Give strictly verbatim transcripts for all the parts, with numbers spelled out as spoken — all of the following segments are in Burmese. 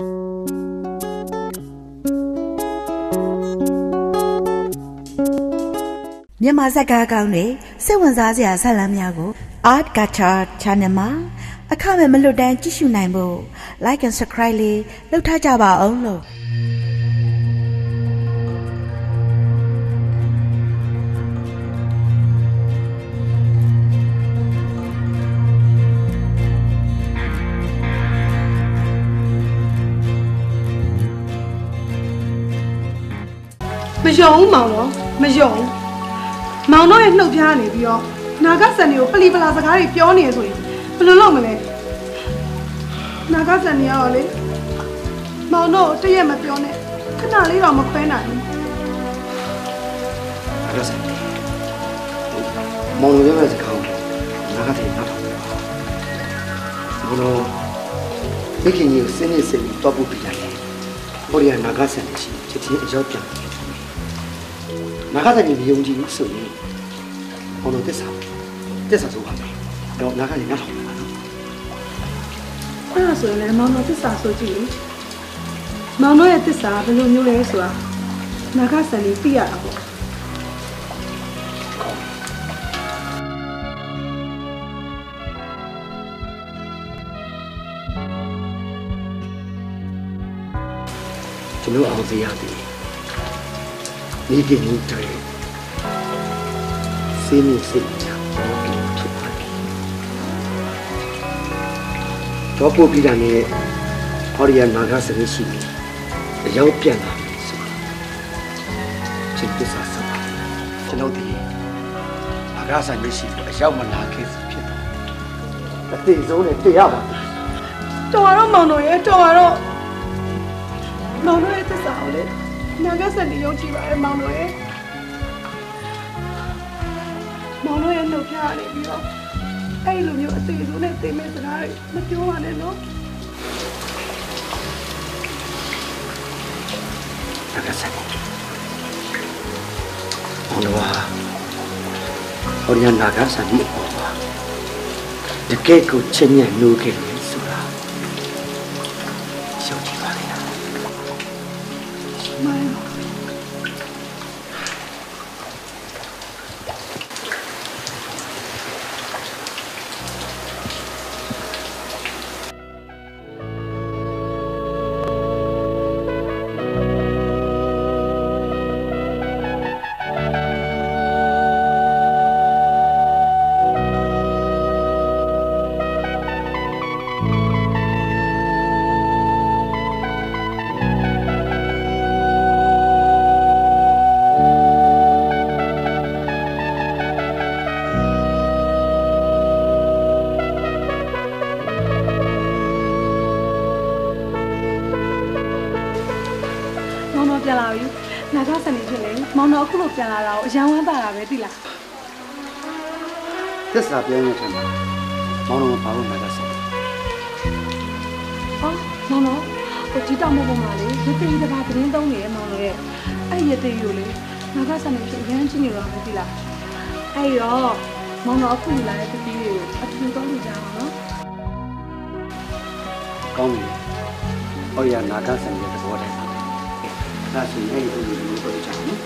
မြန်မာစကားကောင်းတွေစိတ်ဝင်စားစရာဇာတ်လမ်းများကို Art Gacha Channel မှာအခမဲ့မလွတ်တမ်းကြည့်ရှုနိုင်ဖို့ Like and Subscribe လေးလုပ်ထားကြပါအောင်လို့မယုံမောင်တော့မယုံမောင်တို့ရဲ့နှုတ်ပြားနေပြီးတော့နာဂဆန်တွေကိုပလီပလာစကားတွေပြောနေဆိုရင်ဘယ်လိုလုပ်မလဲနာဂဆန်တွေရောလေမောင်တို့တရက်မပြောနဲ့ခဏလေးတော့မခွဲနိုင်ဘူးနာဂဆန်မောင်တို့ရဲ့စကားကိုနာဂတွေနားထောင်ပါဘုလို့မိခင်ကြီးကိုစင်းနေစင်းပြီးတော့ပုတ်ပြလိုက်တယ်ဟိုရီကနာဂဆန်တွေရှိချက်ချင်းအရောက်ပြန်နာဂတဲ့ဒီယုံကြည်လို့ဆိုရင်ဘုံတို့တက်စားတက်စားဆိုပါမယ်တော့နာဂတွေနားထောင်ပါနော်အဲ့ဒါဆိုရင်လည်းမောင်တို့တက်စားဆိုကြည့်မောင်တို့ရဲ့တက်စားဘယ်လိုမျိုးလဲဆိုတာနာဂဆန်လေးသိရတာပေါ့ကျွန်တော်အောင်စရာတည်ဒီကိန်းတွေစင်းနေစိတ်ချတော့ဖြစ်ပါတယ်တော့ပို့ပြီးတာနဲ့ဟောရီယာနာဂစရိရှိပြီးအရောက်ပြန်လာမယ်ဆိုတာချစ်သစ္စာစပါကျွန်တော်ဒီနာဂဆန်မရှိဘူးအရောက်မလာခဲ့စီဖြစ်တော့အသေးဆုံးနဲ့တွေ့ရပါတော်ရတော့မောင်တို့ရဲ့တော်ရတော့မောင်တို့ရဲ့သစ္စာကိုလေနာဂဆန်တွေယုံကြည်ပါရဲ့မောင်တို့ရဲ့မောင်တို့ရဲ့နှုတ်ပြနေပြီးတော့အဲ့လိုမျိုးအသေးဆုံးနဲ့သိမဲ့စကားတွေမပြောပါနဲ့နော်နာဂဆန်မောင်တို့ဟာဟောရီယာနာဂဆန်ဒီအပေါ်မှာတကယ်ကိုချင်းညံ့နိုးခဲ့တယ်ဆိုတာယုံကြည်ပါလေမိုင်းပြန်လာပြီနာဂဆန်နေဖြစ်လေမောင်တော်အခုလိုပြန်လာတာကိုအယံဝမ်းသာတာပဲသိလားသစ္စာပြောနေတယ်မောင်တော်ဘာလို့နာဂဆန်ဟောမောင်တော်ဟိုဒီတောင်ပေါ်မှာလေရသေးတပါးသတင်းသုံးနေရဲ့မောင်တော်ရဲ့အဲ့ရသေးကိုလေနာဂဆန်နေဖြစ်အယံချင်းနေတော့မသိလားအဲ့တော့မောင်တော်အခုလာတဲ့တတိကိုအထူးတော့လို့ကြားပါနော်ကောင်းပြီဟောရနာဂဆန်ရဲ့သဘောတိုင်းပါဒါဆိုရင်အဲ့ဒီလိုမျိုးပြောကြအောင်နော်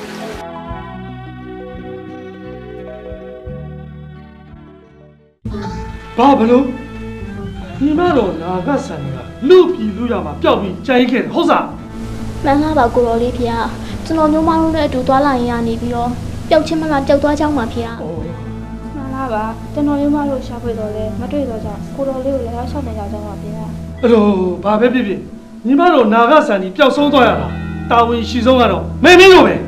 ဘာဘလို့ဒီမတော်နာဂဆန်ကလူပြည်လူရမှာပျောက်ပြီးကြိုင်ခဲ့တယ်ဟုတ်စားမှန်လားပါကိုတော်လေးဖေဟာကျွန်တော်မျိုးမောင်းလို့တဲ့အတူသွားလာရင်ရနေပြီးတော့ပျောက်ချင်းမလားပျောက်သွားကြောင်းပါဖေဟာမှန်လားပါကျွန်တော်မျိုးမောင်းလို့ရှာဖွေတော့လဲမတွေ့တော့ကြောင့်ကိုတော်လေးကိုလည်းဆောက်နေကြကြောင်းပါဖေဟာအဲ့တော့ဘာပဲဖြစ်ဖြစ်ညီမတော်နာဂဆန်ကြီးပျောက်ဆုံးသွားရတာတာဝန်ရှိဆုံးကတော့မေမင်းတို့ပဲ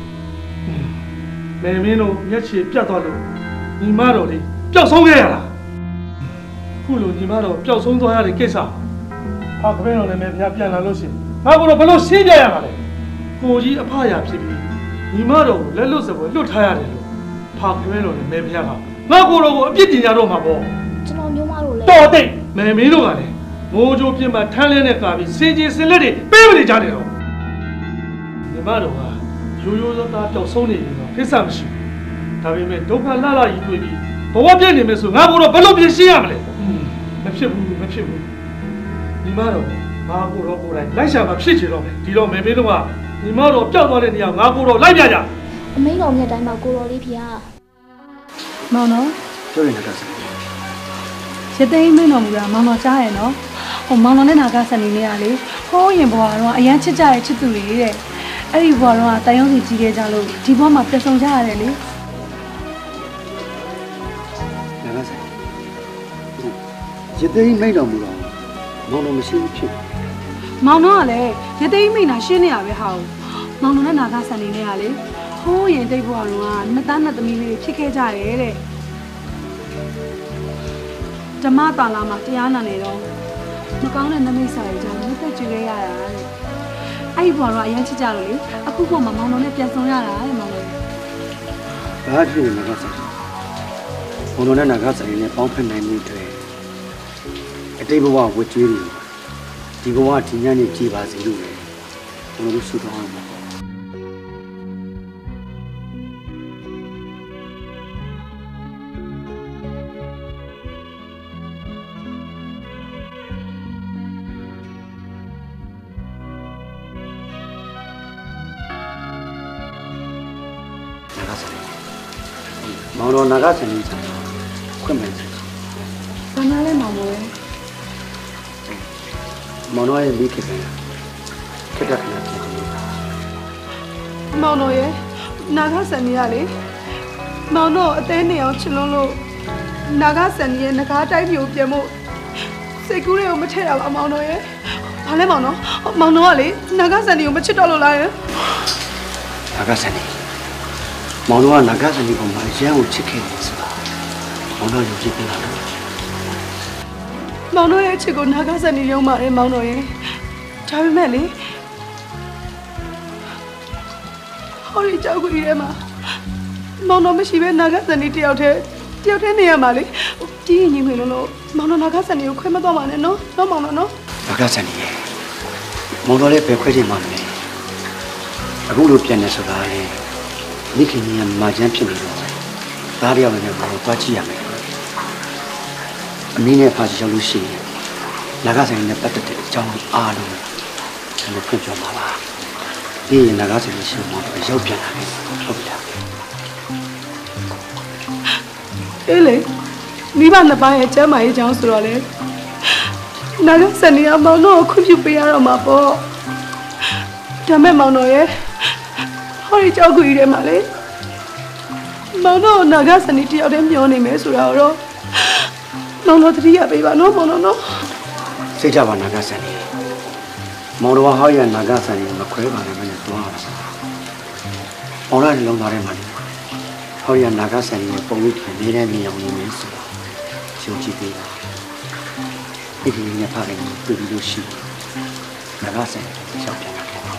မေမင်းတို့မျက်ခြေပြတ်သွားလို့ညီမတော်လေးပျောက်ဆုံးခဲ့ရတာခုလိုညီမတော်ပျောက်ဆုံးသွားရတဲ့ကိစ္စဟာခမင်းတော်လည်းမေဖျားပြန်လာလို့ရှိရင်ငါကတော့ဘလို့ရှင်းပြရမှာလဲကိုကြီးအဖရာဖြစ်ပြီးညီမတော်ကိုလက်လွတ်စပွဲလွတ်ထားရတယ်လို့ဖာခမင်းတော်လည်းမေဖျားကငါကိုတော်ကိုအပြစ်တင်ကြတော့မှာပေါ့ကျွန်တော်မျိုးမတို့လည်းတော်တိတ်မေမင်းတို့ကလည်းမိုးကြိုးပြင်းမှထမ်းလင်းနဲ့ကာပြီးစင်ကြီးစင်လက်တွေပေးမနေကြတယ်တော့ညီမတော်ကရိုးရိုးသားသားပျောက်ဆုံးနေပြီတော့ကိစ္စမရှိဘူးဒါပေမဲ့ဒုက္ခလှလှကြီးတွေ့ပြီးဘဝပြည့်နေမယ်ဆိုငါကိုတော့ဘယ်လိုပြင်ရှင်းရမလဲမဖြစ်ဘူးမဖြစ်ဘူးညီမတော်ငငါကိုတော့ကိုယ်တိုင်လိုက်ရှာမှာဖြစ်ချင်တော့မယ်ဒီတော့မေမေတို့ကညီမတို့ပျောက်သွားတဲ့နေရာငါကိုတော့လိုက်ပြကြအမိန်တော်မြတ်တိုင်းမှာကိုတော်လေးဖေမောင်နော်ပြောရင်လည်းရသိမ်းမင်းတော်မူတာမောင်တော်ကြားရဲ့နော်ဟိုမောင်တော်နဲ့နာကဆန်နေနေရလေဟိုးရင်ဘွားတော့အရန်ချစ်ကြရဲ့ချစ်သူတွေတဲ့အဲ့ဒီဘွားတော့တန်ရုံးစီကြီးခဲ့ကြလို့ဒီဘွားမှာပြန်ဆောင်ကြရတယ်လေနာကဆန်ရသိမ်းမင်းတော်မူတာမောင်တော်မရှိဘူးဖြစ်မောင်တော်ကလည်းရသိမ်းမိန်တာရှင်းနေရပဲဟာမောင်တော်နဲ့နာကဆန်နေနေရလေဟိုးရင်တိတ်ဘွားတော့ကနှစ်သားနှစ်သမီးလေးဖြစ်ခဲ့ကြတယ်တဲ့ဓမ္မတာလာမှာတရားနာနေတော့မကောင်းတဲ့နမိတ်စာရေးကြောင့်မြတ်သက်ကြွခဲ့ရတာတဲ့အဲ့ဒီဘွားတော့အရင်ချစ်ကြလို့လေအခုကမှမောင်တော်နဲ့ပြန်ဆောင်ရတာတဲ့မောင်တော်ဘာဖြစ်နေလဲဆက်မောင်တော်နဲ့နာကဆိုင်နဲ့ပေါင်းဖက်နိုင်မှုတွေအတိတ်ဘဝဝတ်ကြွေးတွေဒီဘဝဒီညနေကြည်ပါစေလို့လေဘုရားတို့ဆုတောင်းအောင်မောင်တော်နာဂဆန်ကြီးဆန်ခွင့်မယ်။ဘာမှလည်းမောင်တော်ရဲ့မောင်တော်ရဲ့မိခင်ကခက်တက်ခဏဖြစ်နေတာ။မောင်တော်ရဲ့နာဂဆန်ကြီးကလေမောင်တော်အသေးနေအောင်ချလွန်းလို့နာဂဆန်ကြီးရဲ့ငကားတိုက်ပြိုပြန်ဖို့စိတ်ကူးတွေကိုမထည့်ရပါမောင်တော်ရဲ့။ဘာလဲမောင်တော်မောင်တော်ကလေနာဂဆန်ကြီးကိုမချစ်တော့လို့လားယ။နာဂဆန်ကြီးမောင်တော်ကနာဂဆန်ကြီးကိုမှအရန်ကိုချစ်ခဲ့တယ်ဆိုတာမောင်တော်ယူကြည့်ပြလာတယ်မောင်တော်ရဲ့ချစ်ကိုနာဂဆန်ကြီးရုံးပါတယ်မောင်တော်ရဲ့ဒါပေမဲ့လေဟောဒီကြောက်ကြီးထဲမှာမောင်တော်မရှိဘဲနာဂဆန်ကြီးတယောက်တည်းတယောက်တည်းနေရမှာလေကြီးရင်ကြီးခွေလို့လို့မောင်တော်နာဂဆန်ကြီးကိုခွဲမသွားပါနဲ့နော်နော်မောင်တော်နော်နာဂဆန်ကြီးရဲ့မောင်တော်လည်းပဲခွဲချင်ပါမယ်အခုလိုပြန်နေဆိုတာလေမိခင်ကြီးကမာချမ်းဖြစ်နေတော့သားပြောင်းနေတော့သွားကြည့်ရမယ်အမင်းနဲ့ဖာရောက်လို့ရှိရင်နာဂဆိုင်နဲ့ပတ်သက်တဲ့အကြောင်းအားလုံးကျွန်တော်ဖွင့်ပြပါပါပြီးရင်နာဂဆိုင်ရှိမှတော့ရောက်ပြန်လာပြီဟုတ်ပြီလားအေးလေမိဘနှစ်ပါးရဲ့ကျမ်းမာရေးအကြောင်းဆိုတော့လေနာဂဆိုင်ကမောင်တို့ကိုခွင့်ပြုပေးရတော့မှာပေါ့ဒါမဲ့မောင်တို့ရဲ့ဟောဒီကြောက်ကြီးထဲမှာလေမောင်တို့နာဂဆန်နီတယောက်တည်းမျောနေမယ်ဆိုတာတော့မောင်တို့တတိယပေးပါနော်မောင်တို့နော်စိတ်ကြပါနာဂဆန်နီမောင်တို့ဟောရနာဂဆန်နီမခွဲပါနဲ့မနဲ့တွားတာမောင်တို့လုံးသားထဲမှာလေဟောရနာဂဆန်နီရဲ့ပုံရိပ်တွေနေတဲ့မြင်အောင်နေမယ်ဆိုတာရှုံကြည့်ပေးပါဒီဒီနဲ့ဖားတယ်တွေ့ပြီးလို့ရှိနာဂဆန်နီရှောက်ပြန်လာတယ်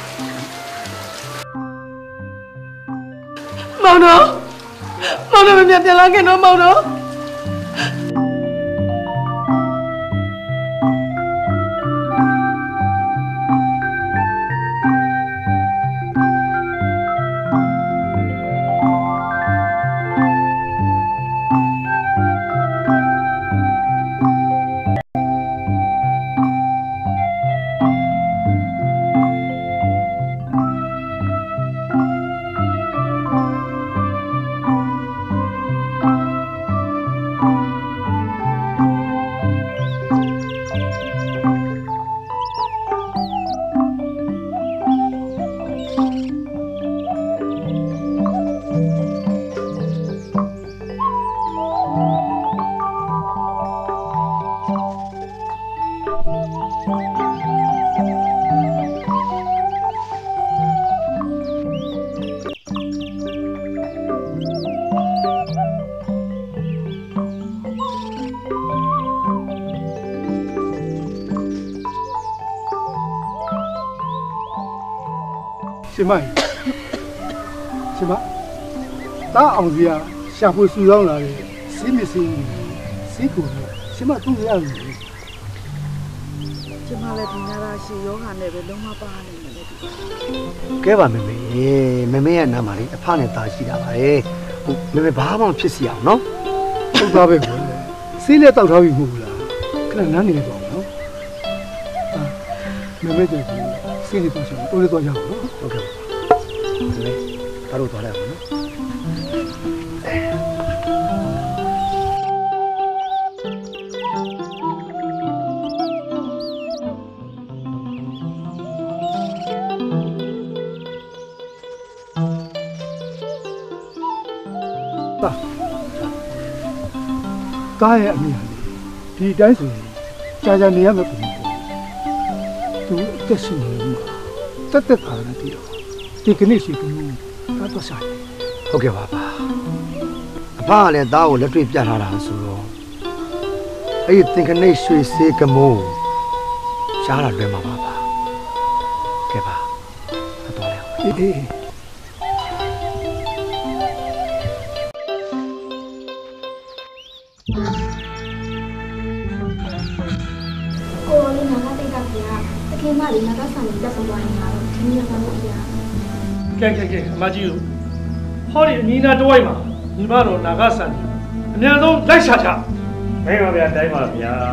မောင်တို့မောင်တို့မမြပြန်လာခဲ့တော့မောင်တို့ရှင်မရှင်မတားအောင်စီကရှာဖွေစုဆောင်းလာတယ်စီးမစီးစီးကိုရှင်မသူ့ရရမယ်ရှင်မလည်းဒီနာရာရှိယောဂနဲ့ပဲလုံးမပါနေတယ်လေကဲပါမေမေမေမေရဲ့နာမလေးအဖနဲ့တာရှိတာပါလေဟိုမေမေဘာမှဖြစ်စီအောင်နော်ဟုတ်သားပဲကွယ်စီးလက်တောက်ထားပြီမဟုတ်လားခဏနန်းနေတော့နော်妹妹的心里多少，多了多少 ？OK， 来，打入多来呢？ 爸，家也没有，第单是家家你也没工作，都这是你嘛，这这搞的地方，这个你是跟我，他多少年 ？OK， 爸爸，爸连打我来对别他啦，是咯。哎，这个你水洗个毛，下了对吗，爸爸？给吧，他多了。 哎。 ခင်ဗျာလေးငါကဆန်နေတက်ဆုံးသွားနေတာတော့ဒီနေ့မှမဟုတ်ဗျာကဲကဲကဲအမကြီးတို့ဟောဒီအနီးနားတစ်ဝိုက်မှာညီမတော်နာဂဆန်ကြီးအများဆုံးလိုက်ရှာချမဲပါဗျာတိုင်းပါဗျာ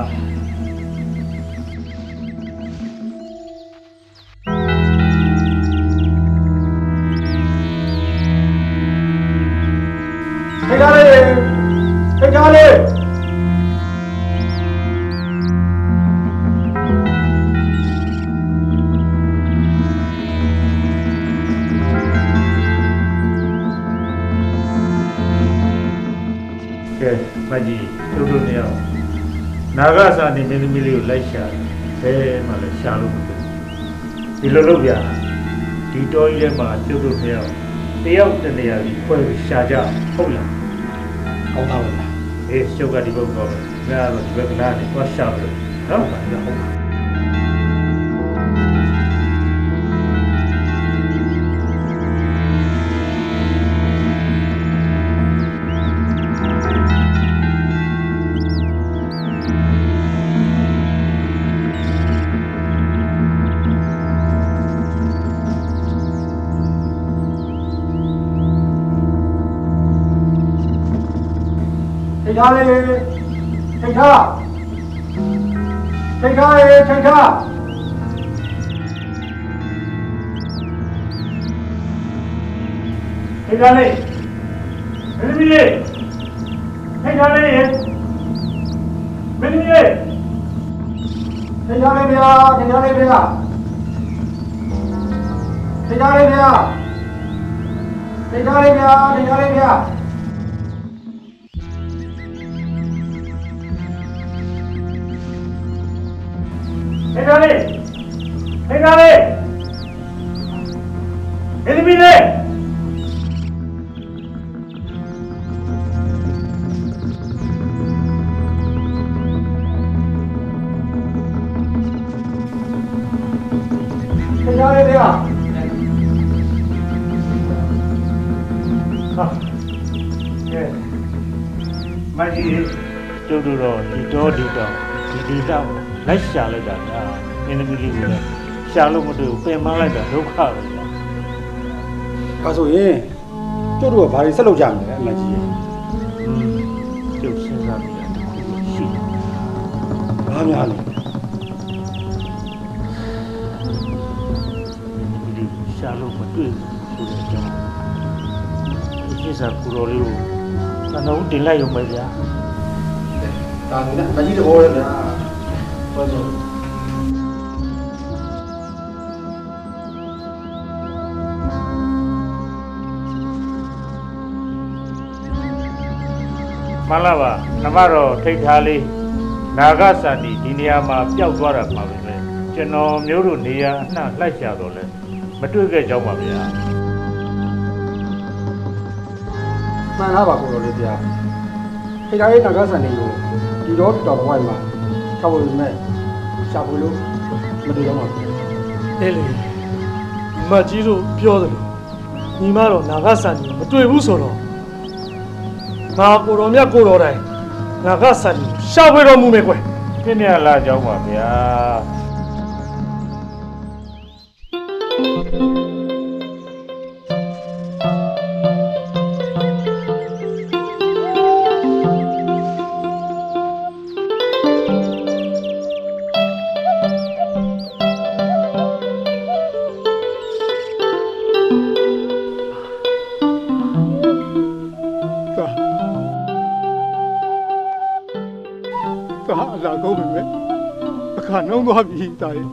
ခေကားလေးခေကားလေးမကြီးတို့တို့နေအောင်နာဂစာနေမင်းသမီးလေးကိုလိုက်ရှာတယ်ဘယ်မှလည်းရှာလို့မဖြစ်ဒီလိုလုပ်ပြဒီတော်ကြီးထဲမှာတို့တို့နေအောင်တယောက်တနေရာကြီးခွဲပြီးရှာကြဟုတ်လားကောင်းပါဘူးအေးရှုပ်ကဒီဘက်ကတော့ငါကတော့ဒီဘက်ကလာနေသွားရှာလို့နော်ဟုတ်ပါဟုတ်ပါခေကားလေးခေကားခေကားလေးခေကားခေကားလေးမင်းမီးလေးခေကားလေးမင်းမီးလေးခေကားလေးဗျာခေကားလေးဗျာခေကားလေးဗျာခေကားလေးဗျာခေကားလေးဗျာခေကားလေးခေကားလေးမင်းမီးလေးခေကားလေးဗျာဟာကဲမကြီးတို့တို့တော့ဒီတော့ဒီတော့ဒီဒီတော့လိုက်ရှာလိုက်တာဗျာမင်းသမီးလေးကိုလည်းရှာလို့မတွေ့ဘူးပင်မလိုက်တာဒုက္ခပဲဗျာဒါဆိုရင်ကျုပ်တို့ကဘာတွေဆက်လုပ်ကြမလဲအမကြီးရဲ့ကျုပ်စဉ်းစားမိတာတခုရှိဘာများလဲဒီရှာလို့မတွေ့ဘူးဆိုတဲ့အကြောင်းဒီကိစ္စကိုတော်လေးကိုသံတော်တင်လိုက်ရုံပဲဗျာဒါနဲ့အမကြီးတဘောရဲ့ဗျာဟုတ်ဆိုမှန်လားပါနမတော်ထိတ်ထားလေးနာဂစန္ဒီဒီနေရာမှာပျောက်သွားတာပါပဲလေကျွန်တော်မျိုးတို့နေရာအနှံ့လိုက်ရှာတော့လဲမတွေ့ခဲ့ကြောင်းပါဗျာမှန်လားပါကိုတော်လေးဗျာထိတ်ထားလေးနာဂစန္ဒီကိုဒီတော့တော်တော်ဝိုင်းမှာထောက်လို့မဲ့ရှာဖွေလို့မတွေ့တော့ပါဘူးအေးလေမကြီးတို့ပြောတယ်လို့ညီမတော်နာဂဆန်ကြီးမတွေ့ဘူးဆိုတော့ငါကိုတော်မြတ်ကိုတော်တိုင်းနာဂဆန်ကြီးရှာဖွေတော်မူမယ်ကွယ်ပြင်းရလာကြောင်းပါဗျာနှုံးသွားပြီတာရဲ့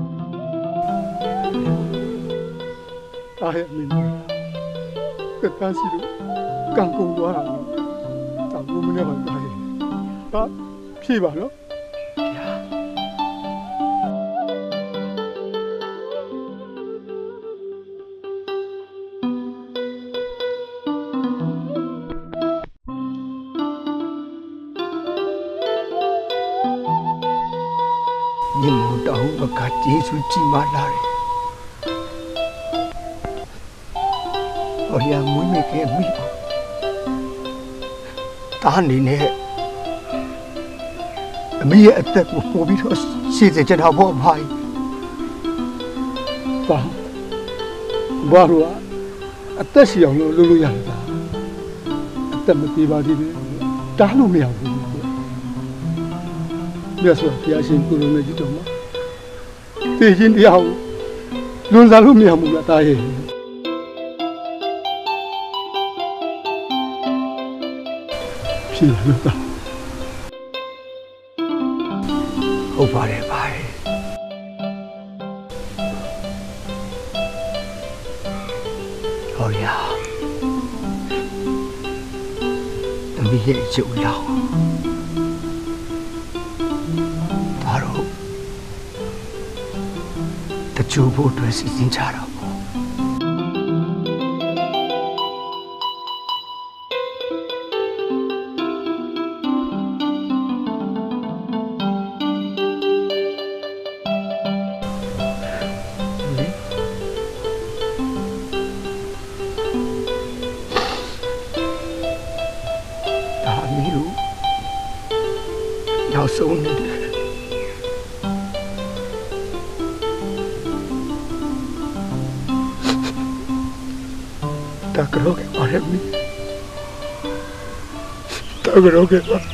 တာရဲ့မင်းကတန်းစီလို့ကံကုန်သွားတာတောင်မနဲ့ပါတာရဲ့ဟာဖြေပါနော်你莫当我看结束几马拉嘞，我呀妹妹给妹吧，打你呢，妹也得我不比他现在这套不拍，爸，我说啊，得是养了路路养的，得没地方的呢，打路没有。မြတ်စွာဘုရားရှင်ကိုလိုနဲ့ကြည့်တော့မှာသိချင်းတရားကိုလွန်စားလို့မရဘူးလားတာရဲ့ဖြေလို့တာဟုတ်ပါတယ်ဗျာဟောရတမီးရဲ့အကျိုးရအောင်就不对事情差了不？大米路要送你的。Ta creo que para mí. Ta creo que va.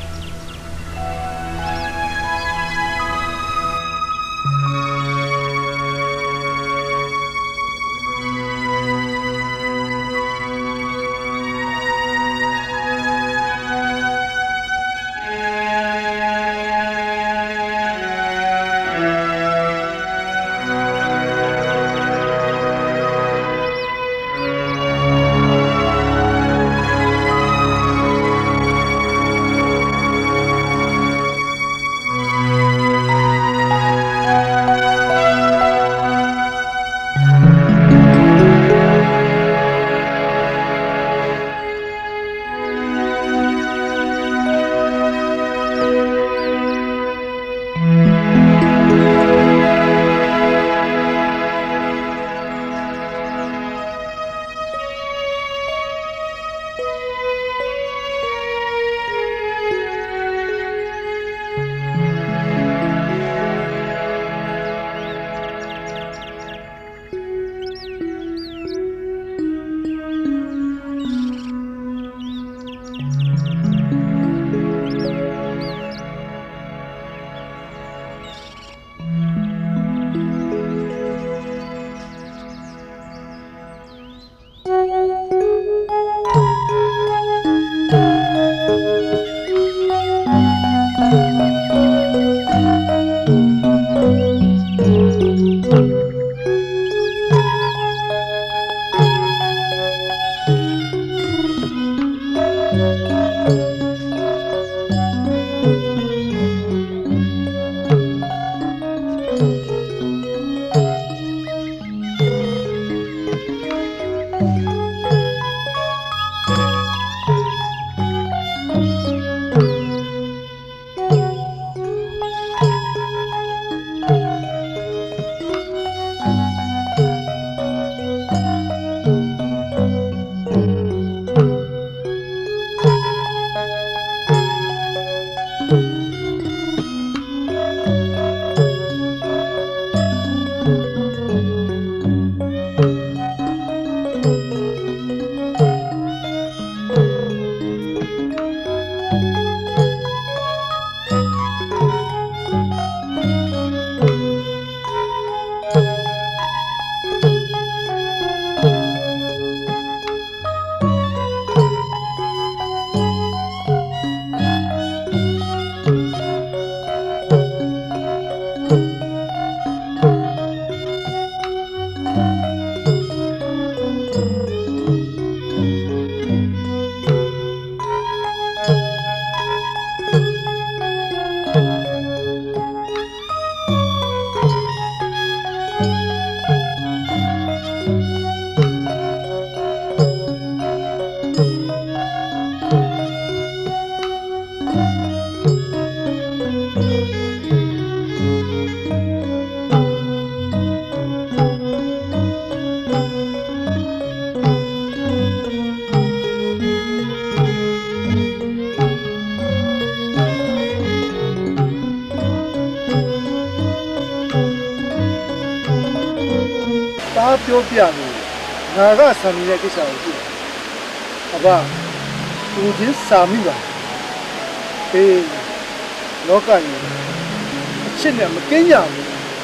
ပြောပြလို့ငါကဆံနေတဲ့ကိစ္စကိုကြည့်အဘသူချင်းစာမိပါအေးလောကကြီးအချစ်နဲ့မကင်းကြဘူး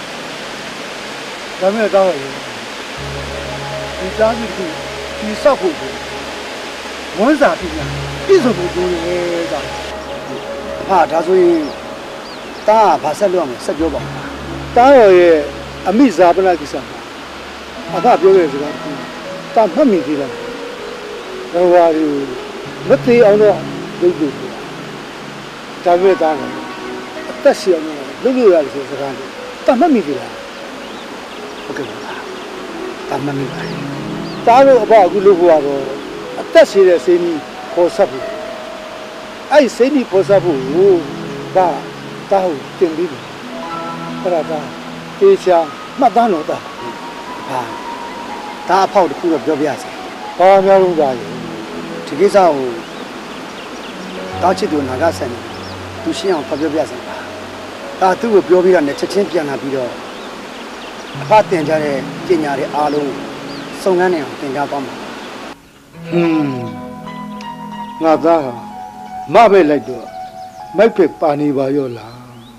ဒါမဲ့တော့ဒီသားစုကဒီဆောက်ဖို့ဝန်းစာပြညာပြည့်စုံဖို့လိုရဲကြောင့်ဟာဒါဆိုရင်တားဘာဆက်လို့အောင်ဆက်ပြောပါဦးတားရောရဲ့အမိဇာပနာကိစ္စအဖပြောခဲ့စကားကတာမှတ်မိသေးလားတော်ပါရီမသေးအောင်တော့လုပ်လို့ဒါပဲတားတယ်အသက်ရှင်အောင်လုပ်လို့ရတယ်ဆိုစကားလေးတာမှတ်မိသေးလားဟုတ်ကဲ့ပါတာမှတ်မိပါတယ်တားလို့အဖအခုလုပ်ဖို့ကတော့အသက်ရှင်တဲ့စိတ်ကြီးပေါ်ဆက်ဖို့အဲ့ဒီစိတ်ကြီးပေါ်ဆက်ဖို့ကိုဘာတားကိုတင်ပြီးပြီအဲ့ဒါကတေချာမှတ်သားလို့တာဟာဒါအဖောက်တစ်ခုတော့ပြောပြစေဘာများလုံးသားရေဒီကိစ္စကိုတောက်ချစ်သူနာကဆန်နေသူရှင်းအောင်ပြောပြစေပါဒါသူ့ကိုပြောပြီးတော့လည်းချက်ချင်းပြန်လာပြီးတော့အဖတင်ကြတဲ့ပညာတွေအားလုံးစုံစမ်းနေအောင်သင်ကြားသွားမှာဟွန်းငါသားဟာမပဲလိုက်တော့မိုက်ဖက်ပါနေပါရောလား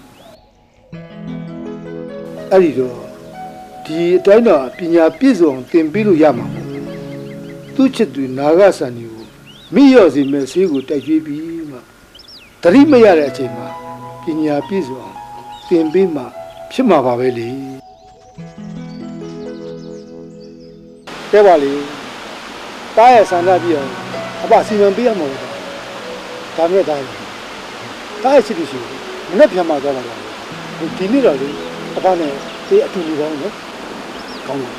အဲ့ဒီတော့ဒီအတိုင်းတော့ပညာပြည့်စုံသင်ပေးလို့ရမှာမဟုတ်သူ့ချစ်သူနာဂဆန်ကြီးကိုမိရော့စီမဲ့ဆေးကိုတိုက်ကျွေးပြီးမှတတိမရတဲ့အချိန်မှာပညာပြည့်စုံသင်ပေးမှဖြစ်မှာပါပဲလေတဲ့ပါလေတားရဲ့ဆန္ဒပြအောင်အပစီမံပေးရမှာဒါမဲ့တားတားရဲ့ချစ်သူရှိမနဲ့ပြန်มาသွားပါလားဒီနေ့တော့လေအပနဲ့ဒီအတူတူပေါင်းနော်ကောင်းပါ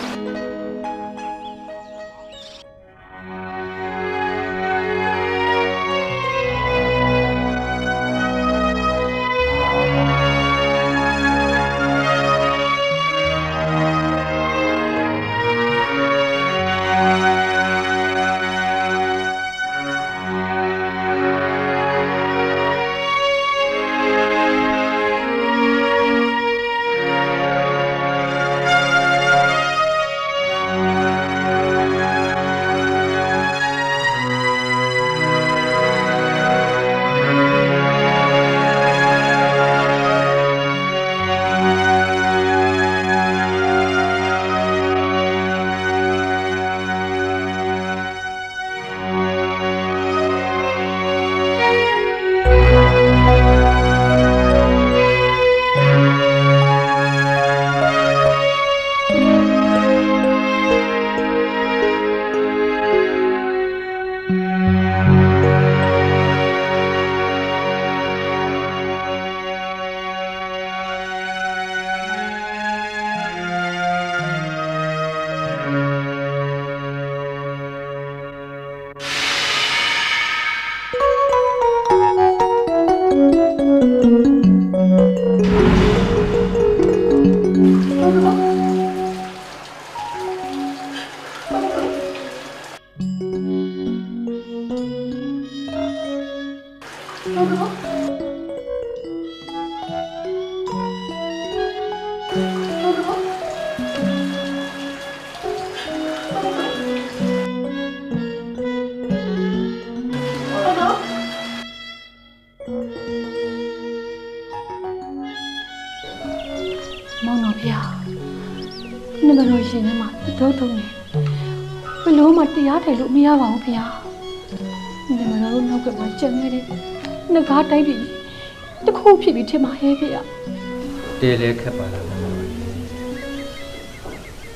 မောင်တော်ဖေနမလို့ရှင်ထဲမှာတော့တုံးနေဘလို့မှတရားထိုင်လို့မရပါဘူးဖေနမလို့နောက်ကမှကြံနေတယ်ငကားတိုင်းပြီတခုဖြစ်ပြီးထင်မှာဟဲဖေတဲလဲခက်ပါလား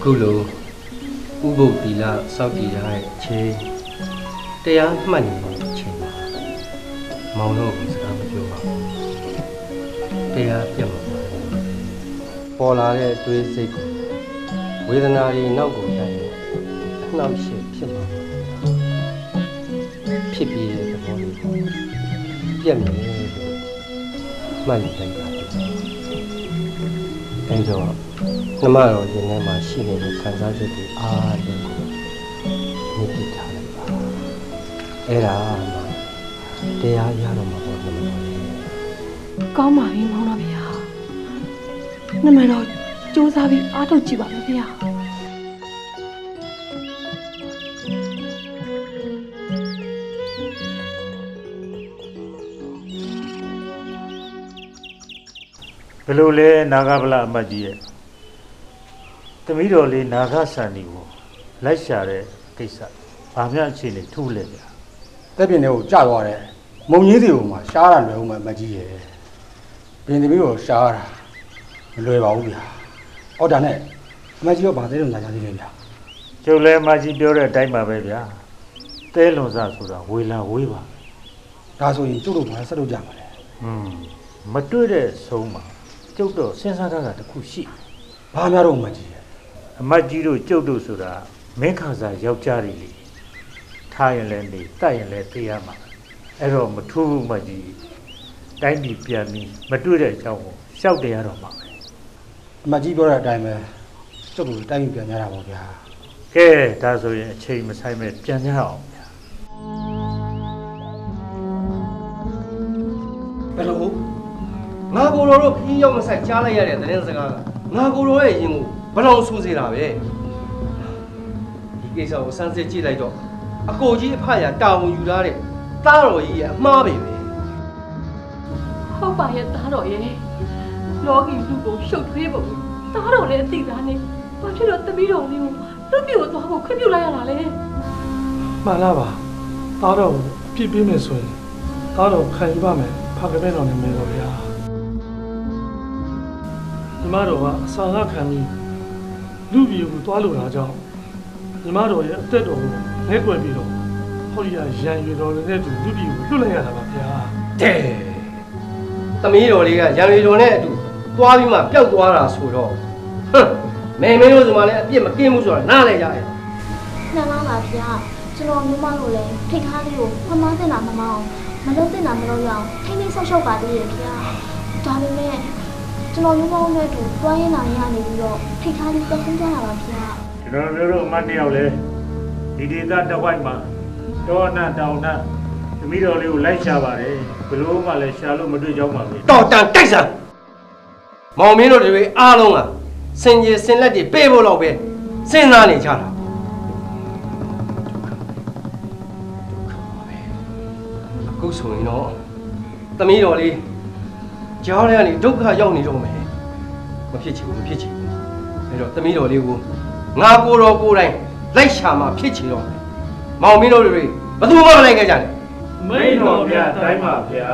အခုလိုဥပုပ်တီလာစောက်တည်ရတဲ့အချိန်တရားမှတ်နေတဲ့အချိန်မှာမောင်တို့ကစကားမပြောပါဘူးတရားပြတ်မှာပေါ်လာတဲ့အတွေးစိတ်ကိုဝေဒနာတွေနောက်ကိုတိုက်ရင်အနှောက်အယှက်ဖြစ်မှာဖြစ်ပြီးတဲ့သဘောလေးကိုပြတ်မယ်လို့မှတ်ယူလိုက်ပါအဲကြောင့်နှမတော်ရင်ထဲမှာရှိနေတဲ့ခံစားချက်တွေအားလုံးကိုမြင့်ပြထားလိုက်ပါအဲ့ဒါမှတရားရတော့မှာပေါ့နှမတော်ရဲ့ကောင်းပါပြီမောင်တော်ဗျာနှမတော်စူးစမ်းပြီးအားထုတ်ကြည့်ပါမယ်ဗျာဘယ်လိုလဲနာဂဗလအမတ်ကြီးရဲ့သမီးတော်လေးနာဂဆန်ဒီကိုလိုက်ရှာတဲ့ကိစ္စဘာမှအခြေအနေထူးလဲဗျာတက်ပြင်းတွေကိုကြာသွားတယ်မုံကြီးစီကိုမှရှားတာလွယ်ဦးမှာအမတ်ကြီးရဲ့ပြင်သမီးကိုရှားတာမလွယ်ပါဘူးဗျာအော်ဒါနဲ့အမတ်ကြီးကဗာသေးလုံးလာကြသေးတယ်ဗျာကျုပ်လည်းအမတ်ကြီးပြောတဲ့အတိုင်းပါပဲဗျာသဲလွန်စားဆိုတာဝေလံဝေးပါဒါဆိုရင်ကျုပ်တို့ဘာဆက်လုပ်ကြမှာလဲဟွန်းမတွေ့တဲ့ဆုံးမှာကျုပ်တော့စဉ်းစားထားတာတခုရှိဘာများတော့အမတ်ကြီးရဲ့အမတ်ကြီးတို့ကျုပ်တို့ဆိုတာမင်းခါစားယောက်ျားတွေလေထားရင်လည်းနေတတ်ရင်လည်းသိရမှာအဲ့တော့မထူးဘူးမကြီးတိုင်းပြည်ပြန်ပြီးမတွေ့တဲ့အကြောင်းကိုရှောက်တယ်ရတော့မှာပဲအမတ်ကြီးပြောတဲ့အတိုင်းပဲကျုပ်တို့တိုင်းပြည်ပြန်ကြတာပေါ့ဗျာကဲဒါဆိုရင်အချိန်မဆိုင်မဲ့ပြန်ကြအောင်ဗျာဘယ်လိုငါကိုယ်တော်တို့ခီးရောက်မဆိုင်ကြားလိုက်ရတဲ့သတင်းစကားကငါကိုယ်တော်ရဲ့ရင်ကိုဘလောင်ဆူစေတာပဲဒီကိစ္စကိုစမ်းစစ်ကြည့်လိုက်တော့အကိုကြီးအဖရတာဝန်ယူထားတဲ့တားတော်ကြီးရဲ့အမှားပဲပဲဟုတ်ပါရဲ့တားတော်ရဲ့လောကီလူကိုရှုပ်ထွေးပုံတားတော်လည်းအသိသားနဲ့ဘာဖြစ်လို့သမီးတော်လေးကိုလူပြို့သွားဖို့ခွင့်ပြုလိုက်ရတာလဲမှန်လားပါတားတော်ပြည့်ပြည့်မယ်ဆိုရင်တားတော်ခံယူပါမယ်ဖခင်တော်နဲ့မင်းတော်ဗျာညီမတော်ကအစာငါခံပြီးလူပြည်ကိုသွားလို့တာကြောင့်ညီမတော်ရဲ့အသက်တော်ကိုလဲကွယ်ပြီးတော့ဟောဒီရရန်ရွေတော်နဲ့တူလူပြည်ကိုလွတ်လိုက်ရတာပါဗျာတဲ့သမီးတော်လေးကရန်ရွေတော်နဲ့အတူသွားပြီးမှပျောက်သွားတာဆိုတော့ဟမ်မဲမင်းတို့ဒီမှာလည်းအပြစ်မကင်းဘူးဆိုတာနားလဲကြရဲ့နှမ်းပါဗျာကျွန်တော်မျိုးမလို့လဲထိတ်ခါလေးကိုဖမတင်တာမမအောင်မလုပ်တင်တာမလုပ်ရအောင်ထိနေဆောက်ရှောက်ပါသေးရဲ့ဗျာဒါပေမဲ့ကျွန်တော်မျိုးမနဲ့တူတွားရင်လာရနေပြီးတော့ထိတ်ခါလေးတက်ဆင်းကြတာပါဗျာကျွန်တော်မျိုးတို့အမတ်တယောက်လဲဒီဒေသတစ်ဝိုက်မှာတောနာတောင်နာသမီးတော်လေးကိုလိုက်ရှာပါတယ်ဘလို့မှလည်းရှာလို့မတွေ့ကြောင်းပါပဲတော်တန်တိုက်စံမောင်မင်းတို့တွေအားလုံးကစင်ကြီးစင်လက်တွေပေးဖို့တော့ပဲစဉ်းစားနေကြတာအခုဆိုရင်တော့သမီးတော်လေးကြားထဲကနေဒုက္ခရောက်နေတော့မယ်မဖြစ်ချင်ဘူးမဖြစ်ချင်ဘူးအဲတော့သမီးတော်လေးကိုငါကိုယ်တော်ကိုယ်တိုင်လိုက်ရှာမှဖြစ်ချင်တော့မယ်မောင်မင်းတို့တွေဘယ်သူမှမလိုက်ခဲ့ကြနဲ့မိန်တော်ဗျာတိုင်းပါဗျာ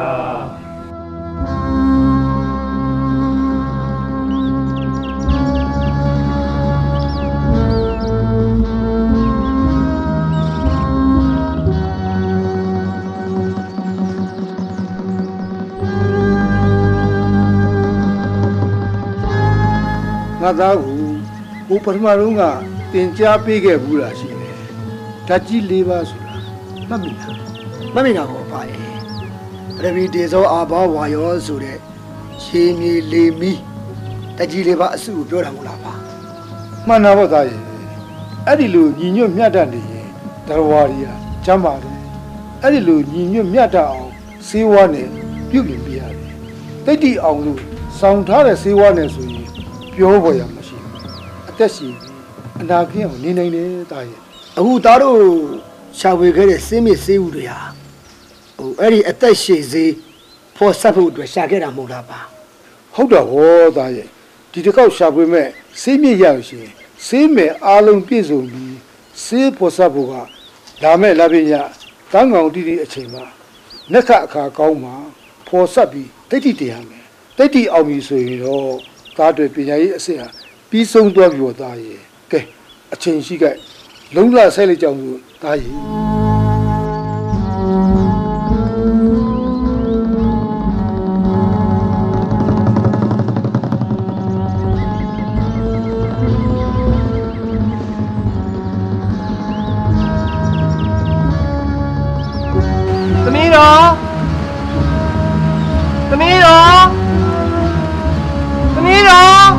ငါသားကိုဘုပထမဆုံးကတင်ကြားပေးခဲ့ဘူးလားရှိတယ်ဓာတ်ကြီး၄ပါးဆိုတာမှတ်မိလားမှတ်မိတာပေါ့ပါရဲ့ပရမီတေဇောအာဘောဝါယောဆိုတဲ့ရှေးမြေလေမီဓာတ်ကြီး၄ပါးအစုကိုပြောတာမဟုတ်လားပါမှန်တာပေါ့သားရဲ့အဲ့ဒီလိုညီညွတ်မြတ်တတ်နေရင်တရဝါရီကကျမ်းပါတယ်အဲ့ဒီလိုညီညွတ်မြတ်တတ်အောင်စေဝါနဲ့ပြုပြင်ပြရတယ်တိတ်တိအောင်လို့စောင့်ထားတဲ့စေဝါနဲ့ဆိုရင်ပြောပေါ်ရမရှိဘူးအသက်ရှင်အနာကင်းအောင်နေနိုင်တယ်တာရဲ့အခုသားတို့ရှာဝေခဲ့တဲ့စင်းမြစ်စေးဦးတွေဟာဟိုအဲ့ဒီအသက်ရှင်စေးဖော်ဆက်ဖို့အတွက်ရှာခဲ့တာမဟုတ်လားပါဟုတ်တော့ဟောသားရဲ့ဒီတစ်ခေါက်ရှာပွေမဲ့စေးမြစ်ရလို့ရှိရင်စေးမဲ့အားလုံးပြည့်စုံပြီးစေးဖော်ဆက်ဖို့ကလာမဲ့လာပြညတန်းကောင်တီးတီးအချိန်မှာနှက်ခအခါကောင်းမှာဖော်ဆက်ပြီးတိတ်တိတရားမယ်တိတ်တိအောင်ပြီဆိုရင်တော့သားတွေပညာရေးအဆင့်ဟာပြီးဆုံးသွားပြီတော့သားရဲ့ကဲအချင်းရှိကလုံးလာဆိုင်လိုက်ကြောင်လို့တားရီသမီးတော်သမီးတော်သမီးတော်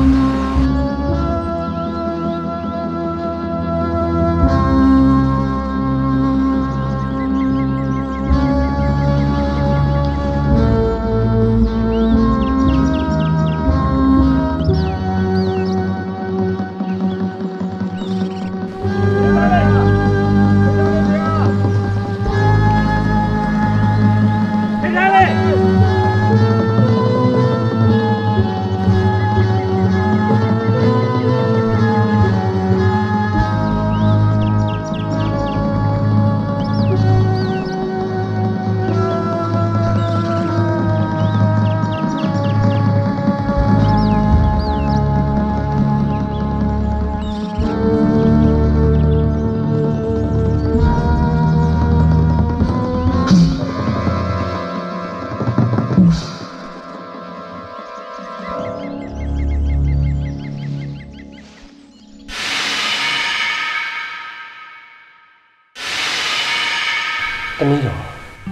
သမီးတော်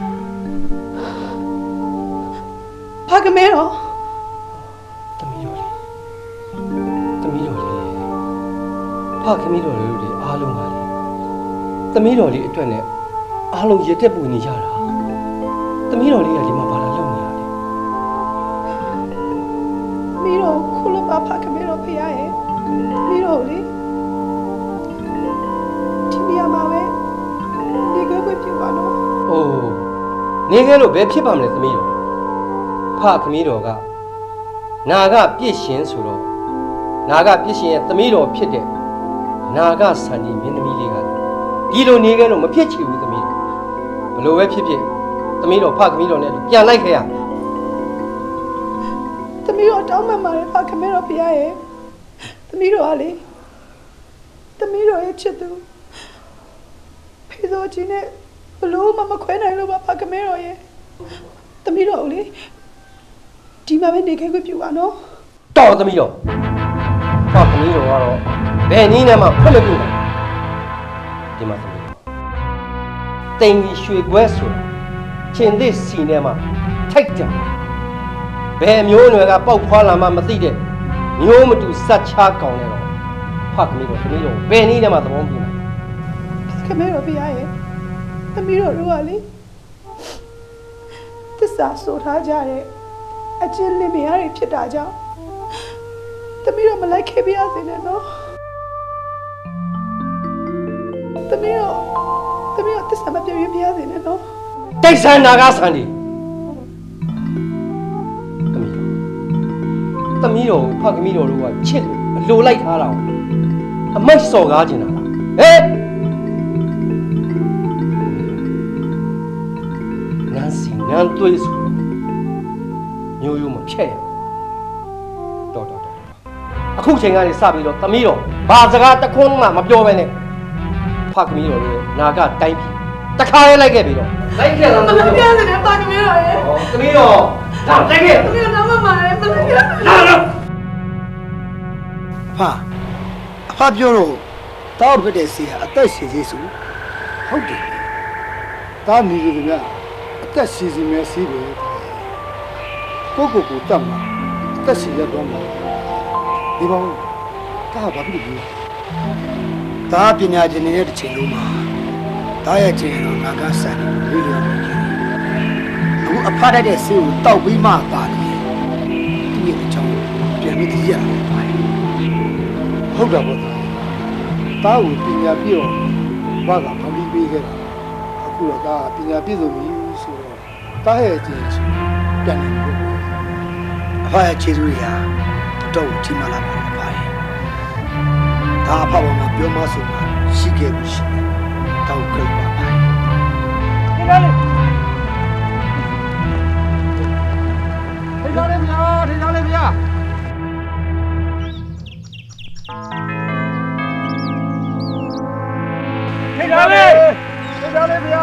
ဘာကမဲတော့သမီးတော်လေးသမီးတော်လေးဖခင်မီးတော်လေးတို့အားလုံးပါလေသမီးတော်လေးအတွက်နဲ့အားလုံးရတက်ပူနေကြတာသမီးတော်လေးကဒီမှာဘာလာလုပ်နေရလဲမီးတော်ခုလိုပါဖခင်မီးတော်ဖေရရဲ့မီးတော်လေးဒီနေရာမှာပဲဒီကွယ်ကွယ်ပြပါတော့အိုးနေခဲ့လို့ဘယ်ဖြစ်ပါမလဲသမီးတော်ဖခင်မီးတော်ကနာကပြည့်ရှင်ဆိုတော့နာကပြည့်ရှင်ရဲ့သမီးတော်ဖြစ်တဲ့နာကဆန်ဒီမင်းသမီးလေးကဒီလိုနေခဲ့လို့မဖြစ်ချင်ဘူးသမီးတော်ဘလို့ပဲဖြစ်ဖြစ်သမီးတော်ဖခင်မီးတော်နဲ့ပြန်လိုက်ခဲ့ရသမီးတော်တောင်းမှန်ပါတယ်ဖခင်မီးတော်ဖေရရဲ့သမီးတော်ကလေသမီးတော်ရဲ့ချစ်သူဖေစောကြီးနဲ့ဘလို့မှမခွဲနိုင်လို့ပါဖခင်မီးတော်ရဲ့သမီးတော်ကိုလေဒီမှာပဲနေခဲ့ခွင့်ပြုပါနော်တော်သမီးတော်ဖခင်မီးတော်ကတော့ဘယ်နည်းနဲ့မှဖွင့်မပြုဘူးဒီမှာသမီးတော်တိမ်ကြီးရွှေခွဲဆိုချင်းသစ်စီနဲ့မှထိုက်ကြဘယ်မျိုးနွယ်ကပေါက်ဖွာလာမှမသိတဲ့မျိုးမတူစက်ချားကောင်းနေတော့ဖခင်မီးတော်သမီးတော်ဘယ်နည်းနဲ့မှသဘောမပြုဘူးခင်ဗျားတို့ပြရရဲ့သမီးတို့တို့ကလေသစ္စာဆိုထားကြတဲ့အချင်းလင်မယားတွေဖြစ်တာကြောင့်သမီးတို့မလိုက်ခဲ့ပြရစေနဲ့နော်သမီးတို့သမီးတို့သစ္စာမပြည့်ပြရစေနဲ့နော်တိတ်ဆန်နာကဆန်ဒီသမီးတော်သမီးတော်ဖခင်မီးတော်တို့ကချစ်လို့အလိုလိုက်ထားတာအမိုက်စော်ကားကျင်တာလားဟဲ့နန်းစီနန်းသွေးဆိုမျိုးရိုးမဖြဲ့ရတော်တော်တော်အခုချိန်ကနေစပြီးတော့သမီးတော်ဘာစကားတခွန်းမှမပြောဘဲနဲ့ဖခင်မီးတော်တို့နာကတိုင်းပြီတခါရဲလိုက်ခဲ့ပြီတော့လိုက်ခဲ့တော့မလုပ်ပြရစေနဲ့ဖခင်မီးတော်ရဲ့သမီးတော်ဒါလိုက်ခဲ့သမီးတော်တော့မမရဲမလုပ်ပြရလာလာဖာအဖပြောတော့တောက်ဖြစ်တဲ့စီဟာအသက်ရှင်သေးစုဟုတ်တယ်တာမီးကြီးကအသက်ရှင်စီမဲ့စီးပဲကိုကိုကိုတတ်မှာအသက်ရှင်ရတော့မှာဒီဘောင်းတာဘာဖြစ်လို့ဒါပညာရှင်နေတဲ့တစ်ချိန်လုံးမှာဒါရဲ့ချိန်တော့ငါကစံနေလို့အခုအဖတ်တတ်တဲ့ဆေးကိုတောက်ပြီးမှပါတယ်သူ့ရဲ့အကြောင်းပြန်ပြီးသိရတယ်ဟုတ်တာပေါ့သားသားကိုပညာပြည့်အောင်ဘာကဖန်ပြီးပေးခဲ့တာအခုတော့ဒါပညာပြည့်စုံပြီဆိုတော့တားရဲ့အချင်းချင်းပြန်နေလို့အဖရဲ့ခြေစွေးရာတော့ကြီးမားလာပါတော့ပါရဲ့ဒါအဖပေါ်မှာပြောမဆိုမှရှိခဲ့လို့ရှိတယ်တောက်ကြိတ်ပါပါဒီလားလေထိထားလေဗျာထိထားလေဗျာလေးဗျာ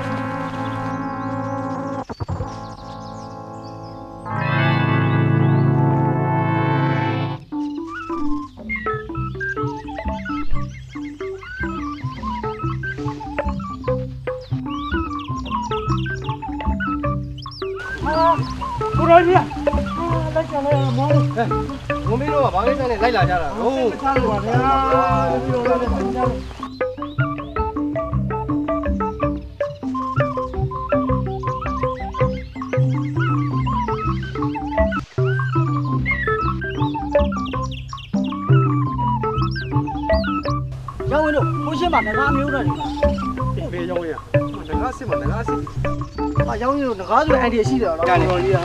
ကိုရိုင်းဗျာလိုက်ကြလဲမောင်းဟဲ့ငုံမင်းတို့ကဘာကိစ္စနဲ့လိုက်လာကြတာဟုတ်ချလို့ပါဗျာပြီးတော့လည်းပြန်ကြလို့ရောင်းဝင်တို့ကိုရှင်းပါငကားမျိုးတော့နေပါဘယ်ရောင်းရငကားစစ်မှာငကားစစ်အရောင်းရင်ငကားဆိုတဲ့အန်ဒီရှိတယ်တော့တော်လေးဟာ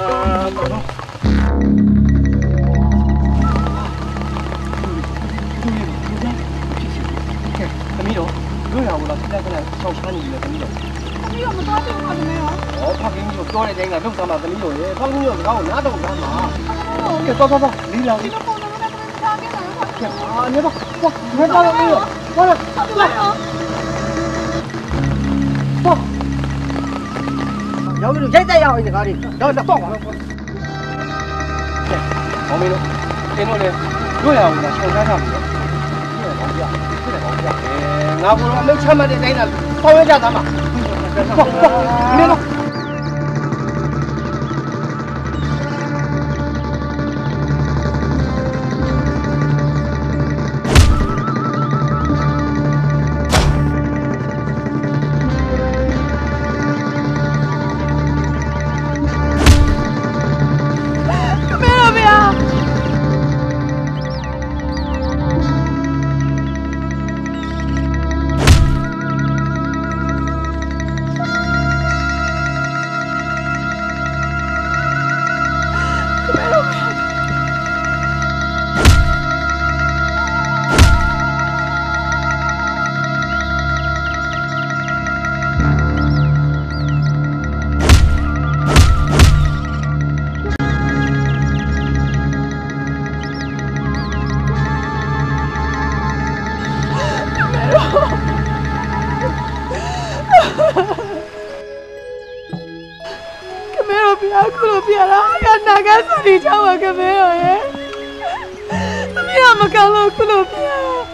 သမီးတို့တို့ရအောင်လားတက်တက်ဆောက်ချမ်းနေတယ်သမီးတို့သမီးတို့မသွားဘူးခါသမီးရောဩဖခင်ကြီးတို့ပြောတဲ့တိုင်းကလုံသားမှာသမီးတို့ရေဖခင်ကြီးတို့ကောင်းနားတော့ကမ်းမှာကဲသွားသွားသွားလီလာလီအာနေပါသွားနေပါတော့မင်းရောသွားလာသွားသွားရောင်းလို့ရိုက်တက်ရအောင်ဒီကားလေးတော့တော့ပါတော့ကဲမောင်မင်းတို့အင်းတို့လေတို့ရအောင်လားဆောက်ချမ်းတာပြီငါဘုရားအလုပ်ချမှတ်တဲ့တိုင်းကပေါင်းရကြသားမှာနင်းတော့ဒီချောင်းကမဲရောရဲ့သမီးကမကောင်းလို့ခုလိုပြ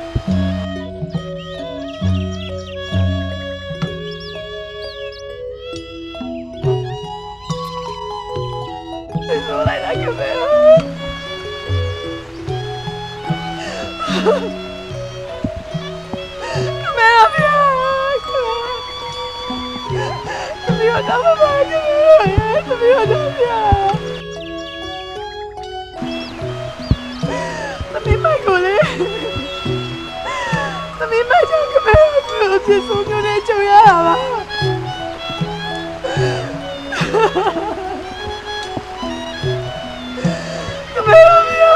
ဆိုလိုက်တာကမဲရောကမဲရောပြသမီးကတော့မပါကမဲရောရဲ့သမီးကတော့ပြသမီးမကိုလေသမီးမချင်ကမဲကိုပြစ်ဆုံးနေကြရတာပါကမဲရမရ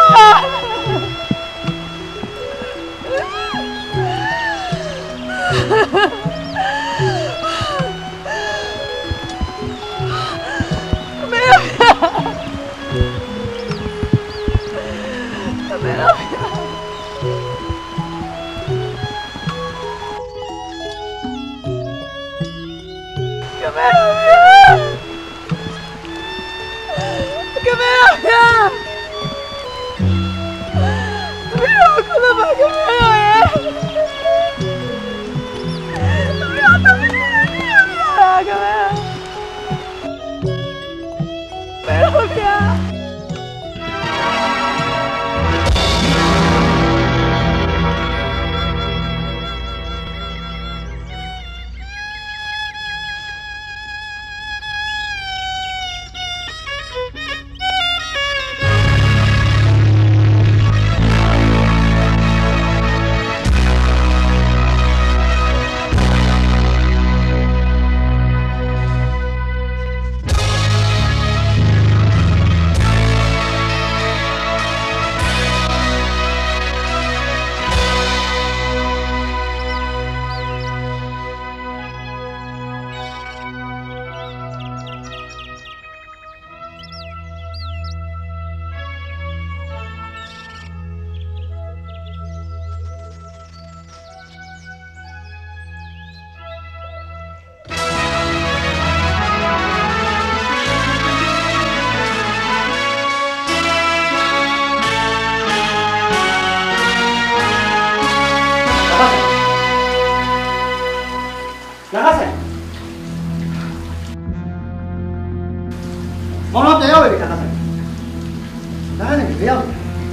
မောင်တော်ပြန်ရောက်ပြီခါသားဆိုင်ဒါနဲ့မရောက်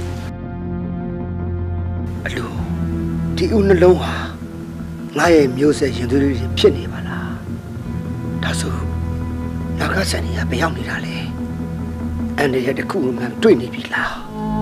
အလိုဒီဦးနှလုံးဟာငါရဲ့မျိုးဆက်ရင်သွေးတွေဖြစ်နေပါလားဒါဆိုနာဂဆန်ကြီးကဘယ်ရောက်နေတာလဲအန်ဒီရဲ့တခုမှတွေ့နေပြီလား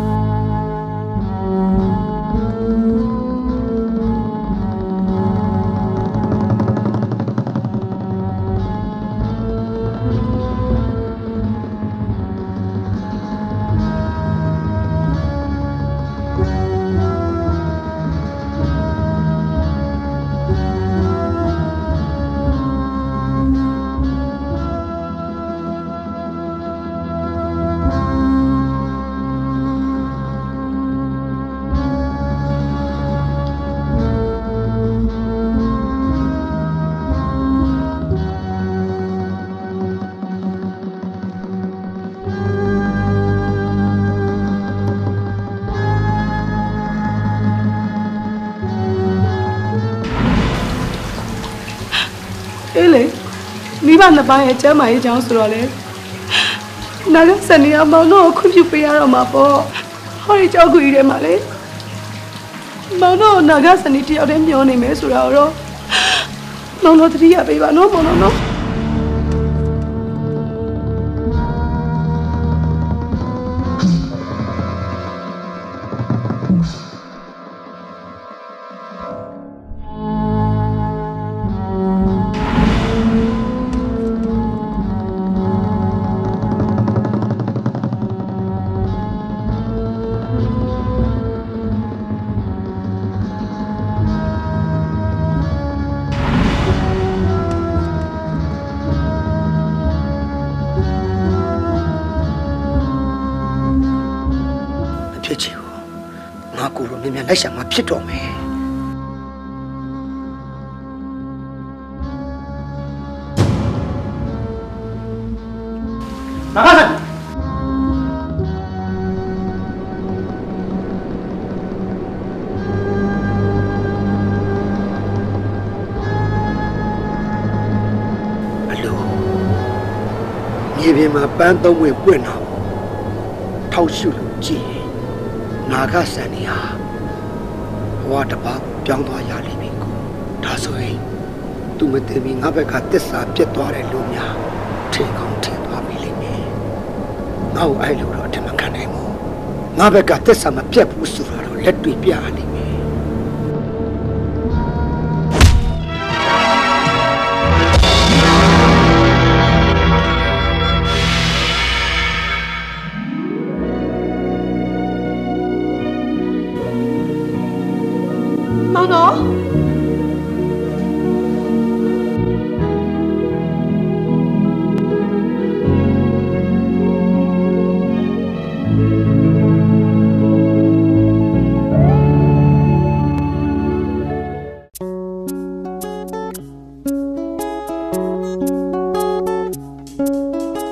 အေးလေမိဘနှစ်ပါးရဲ့ကျမ်းမာရေးကြောင်းဆိုတော့လေနာဂဆန်နီကမောင်တို့ကိုခွင့်ပြုပေးရတော့မှာပေါ့ဟောဒီကြောက်ကူကြီးထဲမှာလေမောင်တို့နာဂဆန်နီတယောက်တည်းမျောနေမယ်ဆိုတာတော့မောင်တို့တတိယပေးပါနော်မောင်တို့နော်ငါကိုလိုမြင်မြန်လိုက်ရှာမှာဖြစ်တော့မယ်နာဂဆန်အလိုမြေပြင်မှာပန်းသုံးဝင်ပွင့်တော့ထောက်ရှုလို့ကြည့်နာဂဆန်နီဟာဘဝတစ်ပါးပြောင်းသွားရလိမ့်မယ်ကိုဒါဆိုရင်သူမသိမီငါဘက်ကတစ္ဆာပြတ်သွားတဲ့လူများထင်ကောင်းထင်သွားပြီလိမ့်မယ်ငါ့ကိုအဲ့လိုတော့အထင်မခံနိုင်ဘူးငါဘက်ကတစ္ဆာမပြတ်ဘူးဆိုတာတော့လက်တွေ့ပြရလိမ့်မယ်မောင်တော်